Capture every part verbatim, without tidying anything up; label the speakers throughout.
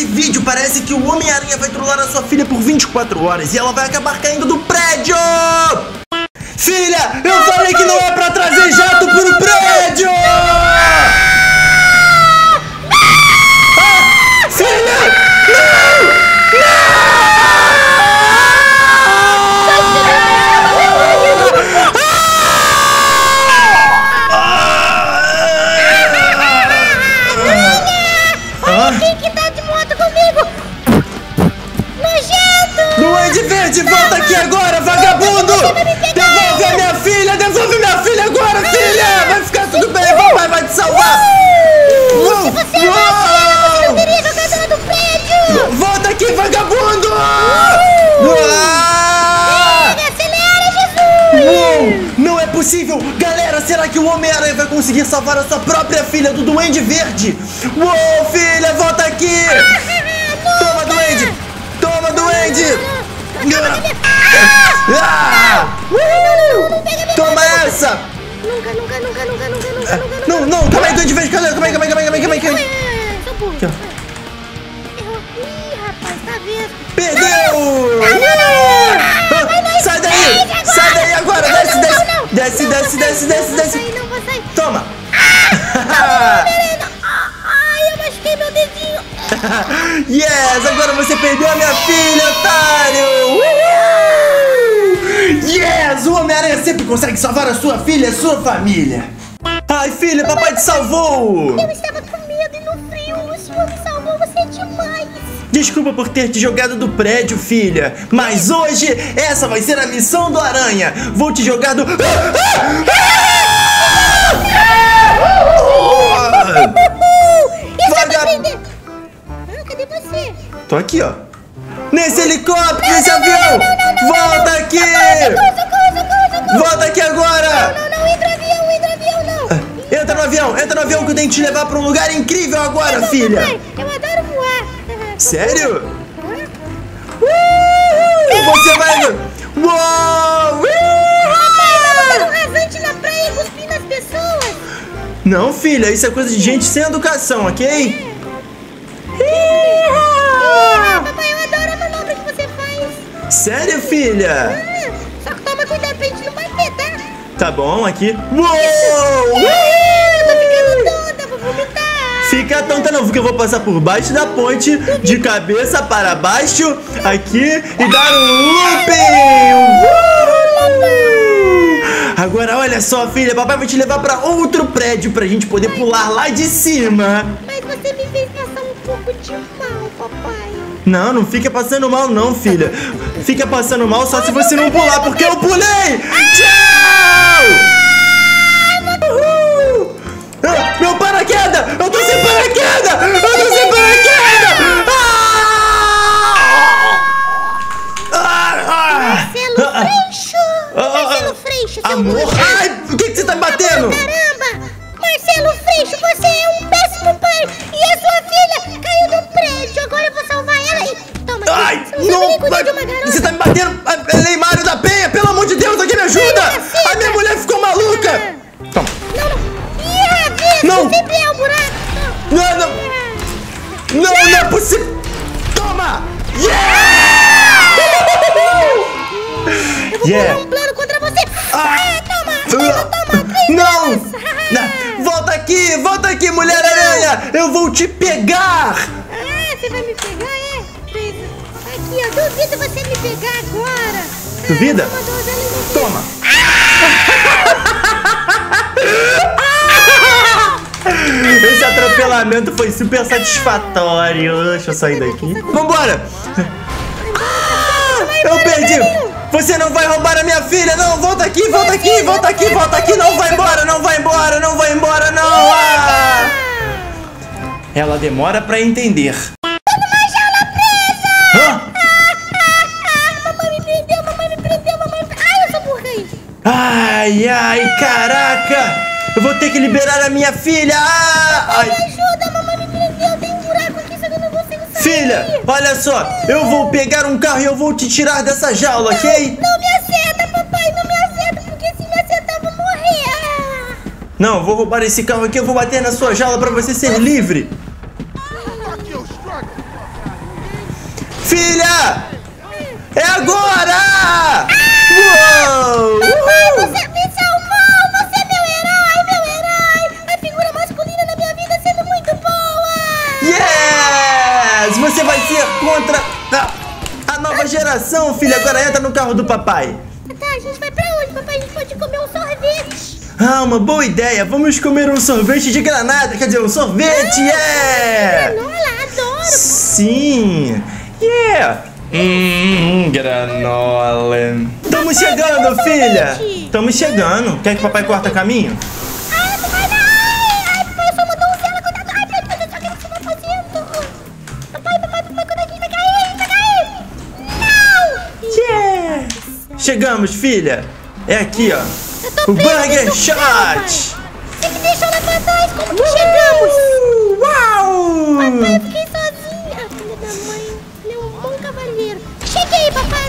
Speaker 1: vídeo parece que o Homem-Aranha vai trollar a sua filha por vinte e quatro horas e ela vai acabar caindo do prédio! Filha, eu falei que não é pra trazer jato pro prédio! Ah, filha! Não!
Speaker 2: Olha quem que tá de moto comigo! Nojento!
Speaker 1: Duende Verde, volta aqui agora, vagabundo! Devolve a minha filha! Devolve minha filha agora, filha! Vai ficar tudo bem, papai vai te salvar!
Speaker 2: Uh, se você amasse ela, você não teria jogado ela do prédio!
Speaker 1: Volta aqui, vagabundo!
Speaker 2: Pega, acelera, Jesus!
Speaker 1: Uou, não é possível! Galera, será que o Homem-Aranha vai conseguir salvar a sua própria filha do Duende Verde? Uou, filha, volta aqui! Toma, Duende! Toma, Duende! Ah! Toma essa!
Speaker 2: Nunca, nunca, nunca, nunca, nunca, nunca, nunca.
Speaker 1: Não, não, calma aí, Duende Verde, calma aí, calma aí, calma aí, calma aí, calma aí, calma aí.
Speaker 2: Ah, sou burro.
Speaker 1: Aqui, ó.
Speaker 2: Errou. Ih, rapaz, tá vendo?
Speaker 1: Perdeu! Ah, sai daí! Sai daí agora! Desce, desce! Desce, desce, desce, desce, desce!
Speaker 2: Não vou sair.
Speaker 1: Toma!
Speaker 2: Ai, eu machuquei meu dedinho.
Speaker 1: Yes! Agora você perdeu a minha filha, otário! Uhul! Yes! O Homem-Aranha sempre consegue salvar a sua filha e a sua família! Ai, filha, papai te salvou!
Speaker 2: Eu estava com medo e no frio. O senhor me salvou, você é demais.
Speaker 1: Desculpa por ter te jogado do prédio, filha. Mas hoje, essa vai ser a missão do Aranha. Vou te jogar do... Vaga...
Speaker 2: Ah, cadê você?
Speaker 1: Tô aqui, ó. Nesse helicóptero, nesse avião. Volta aqui. Volta aqui agora.
Speaker 2: Não, não, entra no avião, entra no avião, não.
Speaker 1: Entra no avião, entra no avião que eu tenho que te levar pra um lugar incrível agora,
Speaker 2: Não,
Speaker 1: filha.
Speaker 2: papai, eu adoro voar.
Speaker 1: Sério?
Speaker 2: Ah,
Speaker 1: Uh, você vai... Uou!
Speaker 2: papai, tá botando um rasante na praia e cuspindo as pessoas.
Speaker 1: Não, filha, isso é coisa de gente sem educação, ok?
Speaker 2: Ah, papai, eu adoro a manobra que você faz.
Speaker 1: Sério, filha?
Speaker 2: Ah, só que toma cuidado pra gente não bater, tá?
Speaker 1: Tá bom, aqui. Uou!
Speaker 2: Ah, eu tô ficando tonta, vou vomitar.
Speaker 1: Fica tonta não, porque eu vou passar por baixo da ponte, de cabeça para baixo, aqui, e dar um looping! Uhul! Agora, olha só, filha, papai vai te levar para outro prédio pra gente poder pular lá de cima.
Speaker 2: Mas você me fez passar um pouco de mal, papai.
Speaker 1: Não, não fica passando mal não, filha. Fica passando mal só se você não pular, porque eu pulei! Tchau! Uhul! Ah, meu paraquedas! Eu tô sem paraquedas! Eu tô sem paraquedas! Ah!
Speaker 2: Marcelo
Speaker 1: Ah!
Speaker 2: Freixo!
Speaker 1: Ah!
Speaker 2: Marcelo Freixo, seu
Speaker 1: Amor!
Speaker 2: bruxo.
Speaker 1: Ai, por que, que você tá me batendo?
Speaker 2: Caramba! Marcelo Freixo, você é um péssimo pai! E a sua filha caiu do prédio! Agora eu vou salvar ela e... Toma aqui!
Speaker 1: Ai,
Speaker 2: Você não sabe
Speaker 1: não!
Speaker 2: nem cuidar
Speaker 1: Vai,
Speaker 2: de uma garota!
Speaker 1: você tá me batendo! Ah, Neymário da Penha, pelo amor de Deus, alguém me ajuda!
Speaker 2: Caceta!
Speaker 1: A minha mulher ficou maluca! Toma!
Speaker 2: Não, não! Ih, Ravi,
Speaker 1: Não!
Speaker 2: sempre é um buraco!
Speaker 1: Não, não! Não, não é possível! Toma! Yeah!
Speaker 2: Eu vou
Speaker 1: Yeah.
Speaker 2: bolar um plano contra você!
Speaker 1: Ah.
Speaker 2: Ah, toma! Toma, toma! Três
Speaker 1: Não!
Speaker 2: delas.
Speaker 1: Não! Volta aqui! Volta aqui, Mulher-Aranha! Eu vou te pegar!
Speaker 2: Ah, você vai me pegar, é? Três. Aqui, ó, duvido você me pegar agora!
Speaker 1: Duvida?
Speaker 2: Ah, toma, dose, ela não tem.
Speaker 1: Toma! Esse atropelamento foi super satisfatório. Deixa eu sair daqui. Vambora! Ah, eu perdi! Você não vai roubar a minha filha! Não! Volta aqui! Volta aqui! Volta aqui! Volta aqui! Não vai embora! Não vai embora! Não vai embora! Não! Ah! Ela demora pra entender. Hã?
Speaker 2: Mamãe me prendeu, mamãe me prendeu, mamãe me... Ai, eu sou burra aí!
Speaker 1: Ai, ai, caraca! Eu vou ter que liberar a minha filha! Ah, ai.
Speaker 2: Me ajuda, mamãe me prendeu, tem um buraco aqui, só que eu não consigo sair!
Speaker 1: Filha, olha só! Eu vou pegar um carro e eu vou te tirar dessa jaula, ok?
Speaker 2: Não me acerta, papai, não me acerta, porque se me acertar eu vou morrer! Ah.
Speaker 1: Não, eu vou roubar esse carro aqui, eu vou bater na sua jaula pra você ser livre! Filha! É agora! Uou!
Speaker 2: Papai, você me salvou! Você é meu herói, meu herói! A figura masculina na minha vida sendo muito boa!
Speaker 1: Yes! Você vai ser contra a, a nova geração, filha. Agora entra no carro do papai.
Speaker 2: Tá, a gente vai pra onde, papai? A gente pode comer um sorvete.
Speaker 1: Ah, uma boa ideia. Vamos comer um sorvete de granada. Quer dizer, um sorvete, yeah!
Speaker 2: Granola, adoro!
Speaker 1: Sim! Yeah! Hum, granola. Estamos chegando, filha! Estamos chegando. Quer que o papai corta caminho?
Speaker 2: Ai, papai, não! Ai, papai, eu sou uma donzela, cuidado! Ai, meu Deus, o que você tá fazendo? Papai, papai, papai, quando a gente vai cair, a gente vai cair! Não!
Speaker 1: Yeah! Chegamos, filha! É aqui, ó.
Speaker 2: Eu tô
Speaker 1: O
Speaker 2: presa
Speaker 1: Burger
Speaker 2: nesse
Speaker 1: Shot!
Speaker 2: carro, pai. Você me deixou lá pra trás, como que chegamos?
Speaker 1: Uh, Uau!
Speaker 2: Papai, eu fiquei sozinha. Filha da mãe, ele é um bom cavalheiro. Cheguei, papai.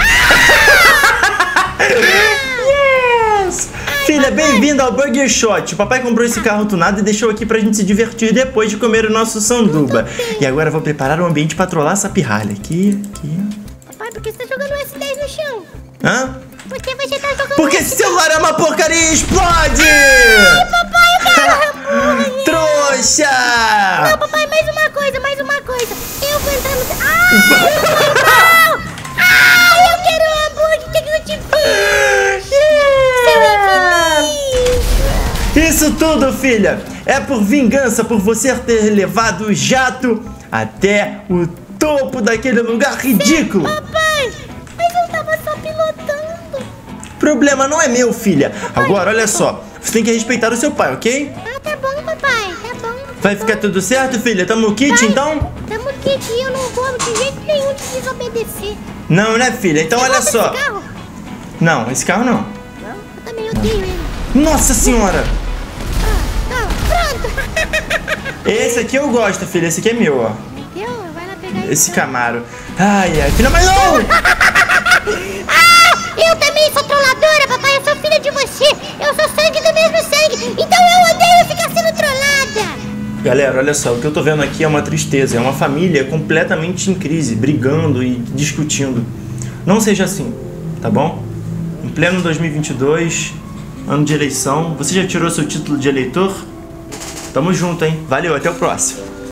Speaker 1: Yes! Filha, bem-vinda ao Burger Shot. O papai comprou esse carro tunado e deixou aqui pra gente se divertir depois de comer o nosso sanduba. E agora eu vou preparar um ambiente pra trollar essa pirralha. Aqui, aqui.
Speaker 2: Papai, por que você tá jogando o S dez no chão?
Speaker 1: Hã?
Speaker 2: Por que você tá jogando
Speaker 1: Porque
Speaker 2: o
Speaker 1: esse celular é uma porcaria e explode!
Speaker 2: Ai, papai, eu quero hambúrguer.
Speaker 1: Trouxa!
Speaker 2: Não, papai, mais uma coisa, mais uma coisa. Eu vou entrar no... Ai, não! Ai, eu quero um hambúrguer, que eu te fiz? Seu infeliz!
Speaker 1: Isso tudo, filha, é por vingança por você ter levado o jato até o topo daquele lugar ridículo.
Speaker 2: Papai, mas eu tava só pilotando.
Speaker 1: O problema não é meu, filha. Agora, olha só, você tem que respeitar o seu pai, ok?
Speaker 2: Ah, tá bom, papai, tá bom.
Speaker 1: Vai ficar tudo certo, filha? Tamo no kit,
Speaker 2: Vai.
Speaker 1: então?
Speaker 2: Tamo aqui, que eu não vou de jeito nenhum te desobedecer.
Speaker 1: Não, né, filha? Então,
Speaker 2: Você
Speaker 1: olha
Speaker 2: gosta
Speaker 1: só.
Speaker 2: desse carro?
Speaker 1: Não, esse carro não.
Speaker 2: Não, eu também odeio ele.
Speaker 1: Nossa senhora!
Speaker 2: Ah, tá, pronto.
Speaker 1: Esse aqui eu gosto, filha. Esse aqui é meu, ó.
Speaker 2: Entendeu? Vai lá pegar
Speaker 1: Esse Camaro. Ai, ai, filha, mas não!
Speaker 2: Ah, eu também sou trolladora, papai. Eu sou filha de você. Eu sou sangue do mesmo sangue. Então eu odeio ficar sendo trollada.
Speaker 1: Galera, olha só, o que eu tô vendo aqui é uma tristeza. É uma família completamente em crise, brigando e discutindo. Não seja assim, tá bom? Em pleno dois mil e vinte e dois, ano de eleição. Você já tirou seu título de eleitor? Tamo junto, hein? Valeu, até o próximo.